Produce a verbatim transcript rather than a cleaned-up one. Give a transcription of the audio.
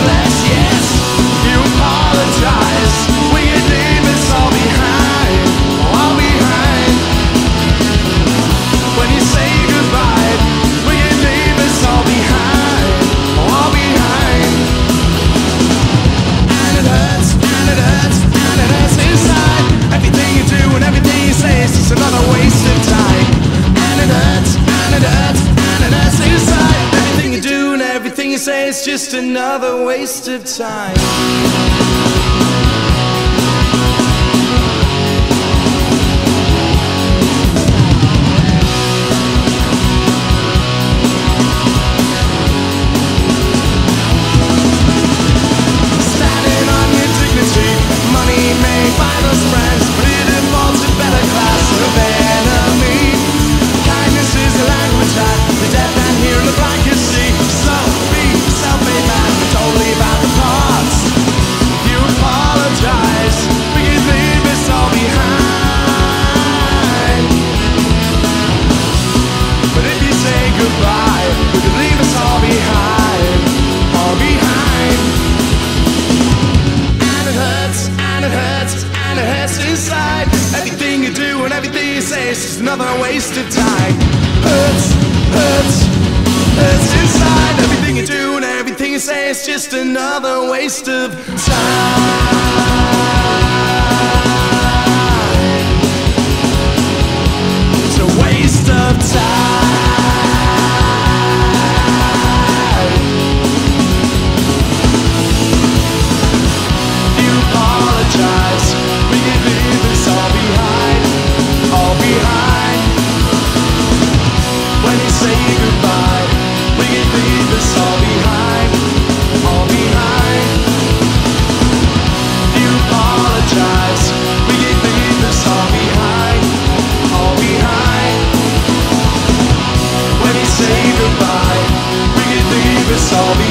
useless, yes. You apologize when you leave us all behind, all behind. When you say goodbye, when you leave us all behind, all behind. And it hurts, and it hurts, and it hurts inside. Everything you do and everything you say is just another waste of time. And it hurts, and it hurts, and it hurts inside. Everything you do and everything you say is just another waste of time. Standing on your dignity, money may buy those friends, but it involves a better class of enemy. Kindness is a language that the deaf and hear and the blind can see. So be self-made man, totally about the parts. You apologize, we can leave us all behind. But if you say goodbye, we can leave us all behind, all behind. And it hurts, and it hurts, and it hurts inside. Everything you do and everything you say is just another waste of time. Hurts, hurts, hurts inside. Everything you do and everything you say is just another waste of time. It's a waste of time. You apologize, we can leave this all behind, all behind. When you say goodbye, we can leave this all behind, all behind. You apologize, we can leave this all behind, all behind. When you say goodbye, we can leave this all behind.